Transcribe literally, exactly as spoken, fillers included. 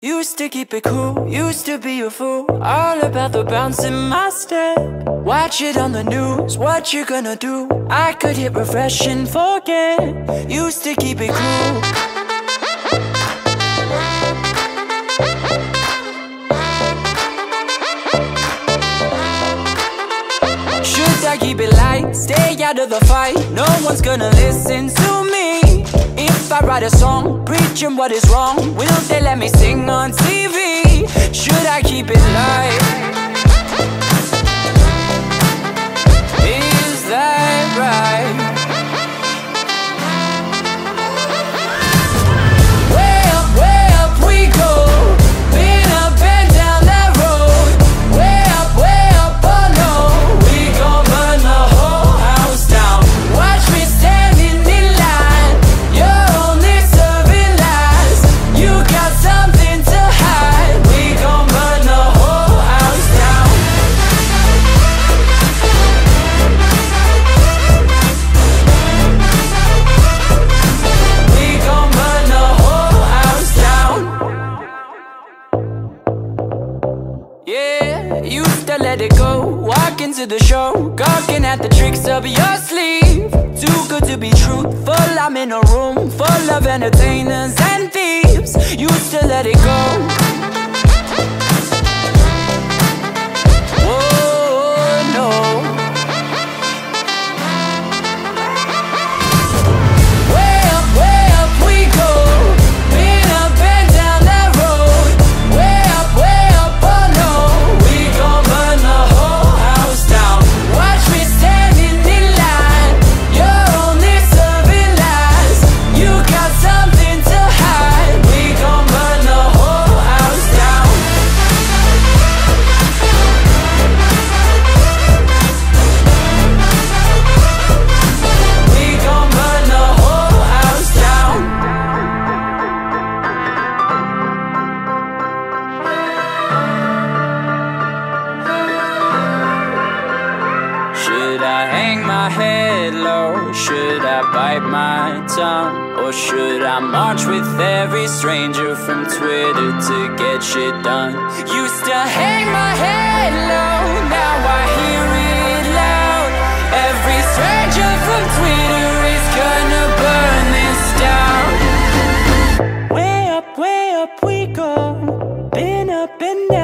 Used to keep it cool, used to be a fool, all about the bounce in my step. Watch it on the news, what you gonna do? I could hit refresh and forget. Used to keep it cool. Should I keep it light, stay out of the fight? No one's gonna listen to me. If I write a song, preaching what is wrong, will they let me sing on T V? Should I keep it light? Is that right? Way up, way up we go, been up and down that road. Way up, way up, oh no, we gon' burn the whole house down. Watch me standing in line, you're only serving lies. You got something to hide, we gon' burn the whole house down. We gon' burn the whole house down. Yeah, used to let it go, walk into the show, gawking at the tricks up your sleeve. Too good to be truthful, I'm in a room full of entertainers and thieves. Used to let it go. Oh no. Way up, way up we go, been up and down that road. Way up, way up, oh no, we gon' burn the whole house down. Watch me standing in line, you're only serving lies. You got something to hide, we gon' burn the whole house down. We gon' burn the whole house down. Should I hang my head low? Should I bite my tongue? Or should I march with every stranger from Twitter to get shit done? Used to hang my head low, now I hear it loud. Every stranger from Twitter is gonna burn this down. Way up, way up we go, been up and down